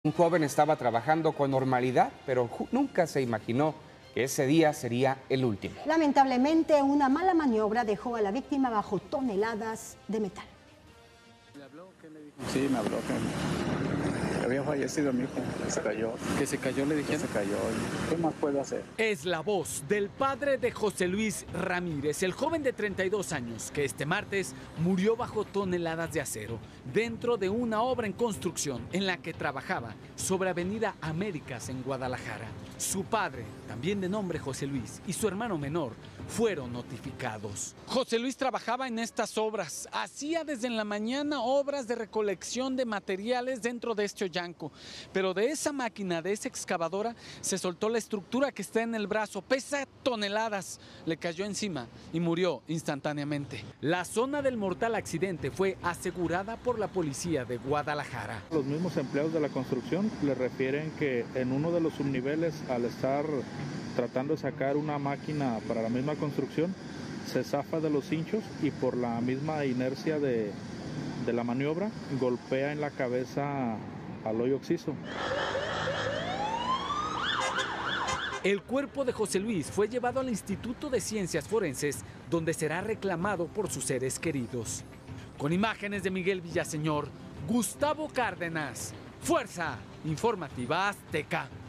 Un joven estaba trabajando con normalidad, pero nunca se imaginó que ese día sería el último. Lamentablemente, una mala maniobra dejó a la víctima bajo toneladas de metal. ¿Le habló? ¿Qué le dijo? Sí, me habló que había fallecido mi hijo, que se cayó. ¿Que se cayó, le dijeron? Que se cayó. ¿Qué más puedo hacer? Es la voz del padre de José Luis Ramírez, el joven de 32 años que este martes murió bajo toneladas de acero dentro de una obra en construcción en la que trabajaba sobre Avenida Américas en Guadalajara. Su padre, también de nombre José Luis, y su hermano menor fueron notificados. José Luis trabajaba en estas obras, hacía desde en la mañana obras de recolección de materiales dentro de este hoyanco, pero de esa máquina, de esa excavadora, se soltó la estructura que está en el brazo, pesa toneladas, le cayó encima y murió instantáneamente. La zona del mortal accidente fue asegurada por la policía de Guadalajara. Los mismos empleados de la construcción le refieren que en uno de los subniveles, al estar tratando de sacar una máquina para la misma construcción, se zafa de los hinchos y por la misma inercia de la maniobra golpea en la cabeza al hoyo occiso. El cuerpo de José Luis fue llevado al Instituto de Ciencias Forenses, donde será reclamado por sus seres queridos. Con imágenes de Miguel Villaseñor, Gustavo Cárdenas, Fuerza Informativa Azteca.